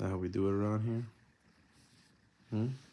that how we do it around here? Hmm?